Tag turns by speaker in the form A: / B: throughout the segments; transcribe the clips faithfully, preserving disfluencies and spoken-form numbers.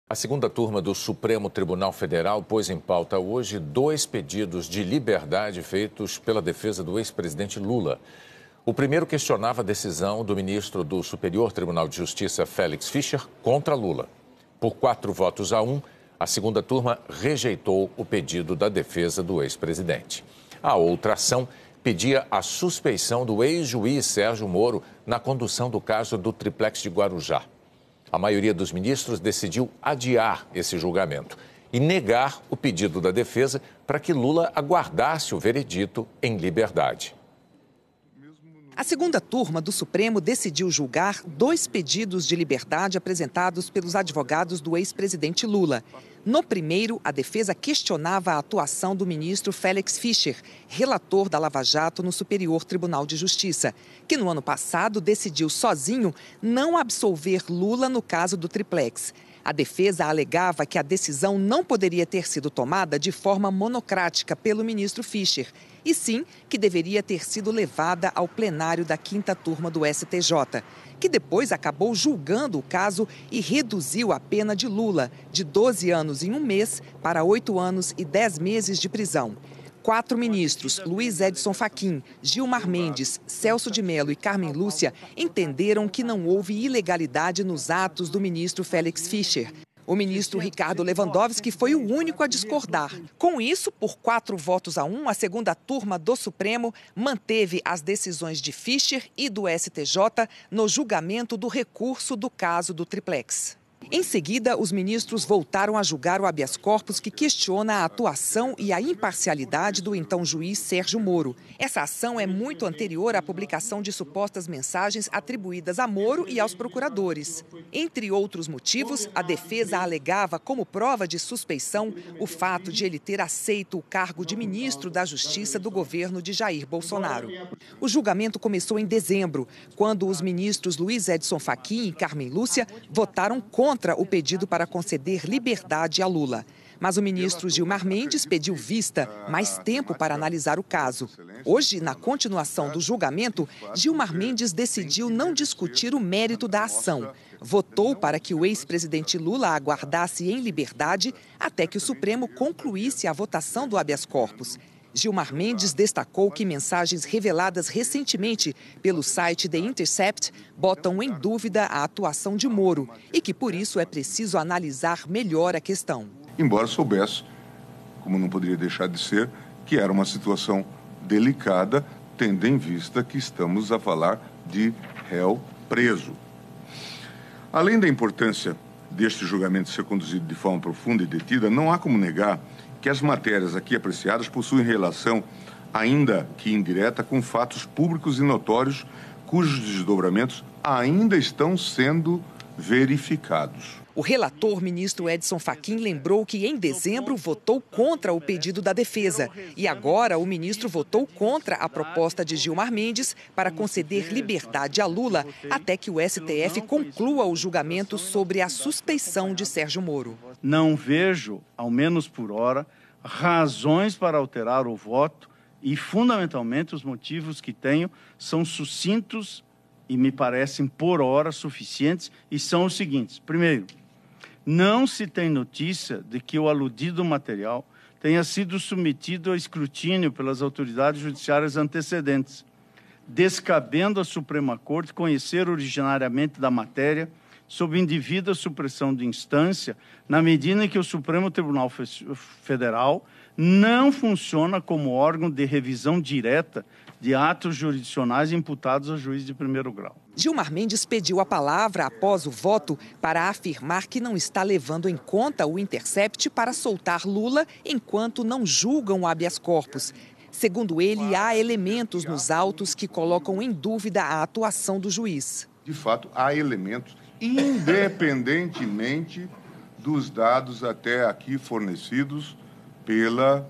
A: A segunda turma do Supremo Tribunal Federal pôs em pauta hoje dois pedidos de liberdade feitos pela defesa do ex-presidente Lula. O primeiro questionava a decisão do ministro do Superior Tribunal de Justiça, Félix Fischer, contra Lula. Por quatro votos a um, a segunda turma rejeitou o pedido da defesa do ex-presidente. A outra ação pedia a suspeição do ex-juiz Sérgio Moro na condução do caso do triplex de Guarujá. A maioria dos ministros decidiu adiar esse julgamento e negar o pedido da defesa para que Lula aguardasse o veredito em liberdade.
B: A segunda turma do Supremo decidiu julgar dois pedidos de liberdade apresentados pelos advogados do ex-presidente Lula. No primeiro, a defesa questionava a atuação do ministro Félix Fischer, relator da Lava Jato no Superior Tribunal de Justiça, que no ano passado decidiu sozinho não absolver Lula no caso do triplex. A defesa alegava que a decisão não poderia ter sido tomada de forma monocrática pelo ministro Fischer, e sim que deveria ter sido levada ao plenário da quinta turma do S T J, que depois acabou julgando o caso e reduziu a pena de Lula de doze anos em um mês para oito anos e dez meses de prisão. Quatro ministros, Luiz Edson Fachin, Gilmar Mendes, Celso de Mello e Carmen Lúcia, entenderam que não houve ilegalidade nos atos do ministro Félix Fischer. O ministro Ricardo Lewandowski foi o único a discordar. Com isso, por quatro votos a um, a segunda turma do Supremo manteve as decisões de Fischer e do S T J no julgamento do recurso do caso do triplex. Em seguida, os ministros voltaram a julgar o habeas corpus que questiona a atuação e a imparcialidade do então juiz Sérgio Moro. Essa ação é muito anterior à publicação de supostas mensagens atribuídas a Moro e aos procuradores. Entre outros motivos, a defesa alegava como prova de suspeição o fato de ele ter aceito o cargo de ministro da Justiça do governo de Jair Bolsonaro. O julgamento começou em dezembro, quando os ministros Luiz Edson Fachin e Carmen Lúcia votaram contra contra o pedido para conceder liberdade a Lula. Mas o ministro Gilmar Mendes pediu vista, mais tempo para analisar o caso. Hoje, na continuação do julgamento, Gilmar Mendes decidiu não discutir o mérito da ação. Votou para que o ex-presidente Lula aguardasse em liberdade até que o Supremo concluísse a votação do habeas corpus. Gilmar Mendes destacou que mensagens reveladas recentemente pelo site The Intercept botam em dúvida a atuação de Moro e que, por isso, é preciso analisar melhor a questão.
C: Embora soubesse, como não poderia deixar de ser, que era uma situação delicada, tendo em vista que estamos a falar de réu preso. Além da importância deste julgamento ser conduzido de forma profunda e detida, não há como negar que as matérias aqui apreciadas possuem relação, ainda que indireta, com fatos públicos e notórios cujos desdobramentos ainda estão sendo verificados.
B: O relator, ministro Edson Fachin, lembrou que em dezembro votou contra o pedido da defesa e agora o ministro votou contra a proposta de Gilmar Mendes para conceder liberdade a Lula até que o S T F conclua o julgamento sobre a suspeição de Sérgio Moro.
D: Não vejo, ao menos por hora, razões para alterar o voto e, fundamentalmente, os motivos que tenho são sucintos e me parecem, por hora, suficientes e são os seguintes. Primeiro, não se tem notícia de que o aludido material tenha sido submetido a escrutínio pelas autoridades judiciárias antecedentes, descabendo à Suprema Corte conhecer originariamente da matéria sob indevida supressão de instância, na medida em que o Supremo Tribunal Federal não funciona como órgão de revisão direta de atos jurisdicionais imputados a juiz de primeiro grau.
B: Gilmar Mendes pediu a palavra após o voto para afirmar que não está levando em conta o Intercept para soltar Lula enquanto não julgam o habeas corpus. Segundo ele, há elementos nos autos que colocam em dúvida a atuação do juiz.
C: De fato, há elementos, independentemente dos dados até aqui fornecidos pela,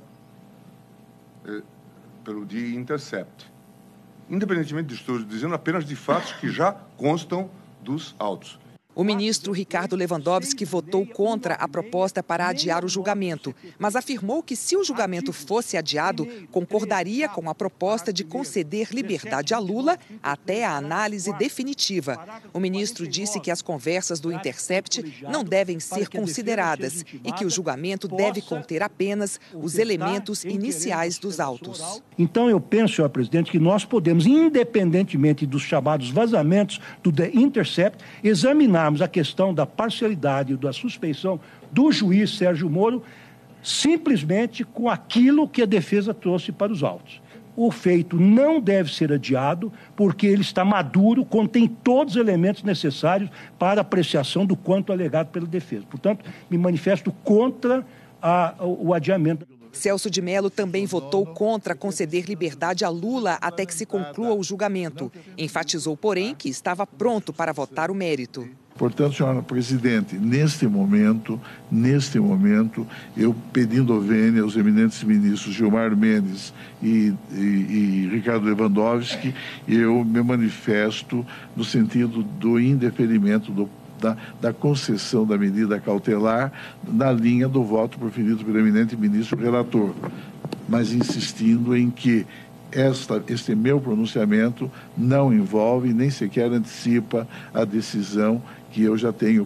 C: eh, pelo The Intercept. Independentemente disso, estou dizendo apenas de fatos que já constam dos autos.
B: O ministro Ricardo Lewandowski votou contra a proposta para adiar o julgamento, mas afirmou que, se o julgamento fosse adiado, concordaria com a proposta de conceder liberdade a Lula até a análise definitiva. O ministro disse que as conversas do Intercept não devem ser consideradas e que o julgamento deve conter apenas os elementos iniciais dos autos.
E: Então, eu penso, senhor presidente, que nós podemos, independentemente dos chamados vazamentos do The Intercept, examinar a questão da parcialidade e da suspeição do juiz Sérgio Moro simplesmente com aquilo que a defesa trouxe para os autos. O feito não deve ser adiado porque ele está maduro, contém todos os elementos necessários para apreciação do quanto alegado pela defesa. Portanto, me manifesto contra a, o adiamento.
B: Celso de Mello também votou contra conceder liberdade a Lula até que se conclua o julgamento. Enfatizou, porém, que estava pronto para votar o mérito.
F: Portanto, senhora presidente, neste momento, neste momento, eu pedindo vênia aos eminentes ministros Gilmar Mendes e, e, e Ricardo Lewandowski, eu me manifesto no sentido do indeferimento do Da, da concessão da medida cautelar na linha do voto proferido pelo eminente ministro relator, mas insistindo em que esta, este meu pronunciamento não envolve nem sequer antecipa a decisão que eu já tenho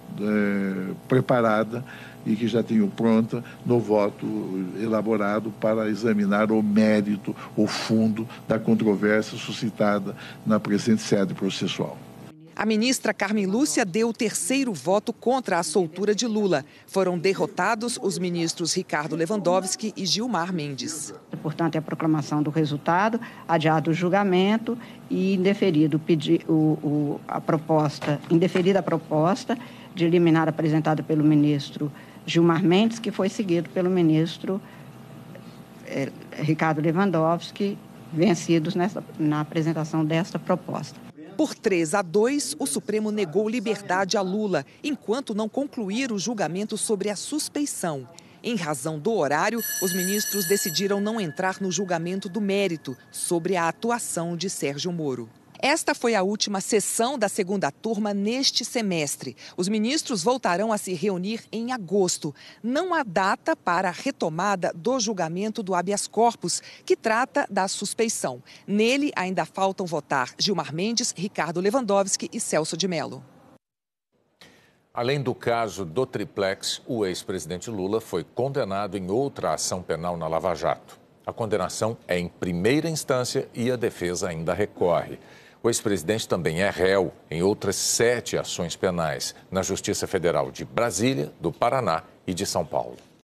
F: é, preparada e que já tenho pronta no voto elaborado para examinar o mérito, o fundo da controvérsia suscitada na presente sede processual.
B: A ministra Carmen Lúcia deu o terceiro voto contra a soltura de Lula. Foram derrotados os ministros Ricardo Lewandowski e Gilmar Mendes.
G: Portanto, é a proclamação do resultado, adiado o julgamento e indeferido o, o, a proposta, indeferida a proposta de liminar apresentada pelo ministro Gilmar Mendes, que foi seguido pelo ministro eh, Ricardo Lewandowski, vencidos nessa, na apresentação desta proposta.
B: Por três a dois, o Supremo negou liberdade a Lula, enquanto não concluir o julgamento sobre a suspeição. Em razão do horário, os ministros decidiram não entrar no julgamento do mérito sobre a atuação de Sérgio Moro. Esta foi a última sessão da segunda turma neste semestre. Os ministros voltarão a se reunir em agosto. Não há data para a retomada do julgamento do habeas corpus, que trata da suspeição. Nele, ainda faltam votar Gilmar Mendes, Ricardo Lewandowski e Celso de Mello.
A: Além do caso do triplex, o ex-presidente Lula foi condenado em outra ação penal na Lava Jato. A condenação é em primeira instância e a defesa ainda recorre. O ex-presidente também é réu em outras sete ações penais na Justiça Federal de Brasília, do Paraná e de São Paulo.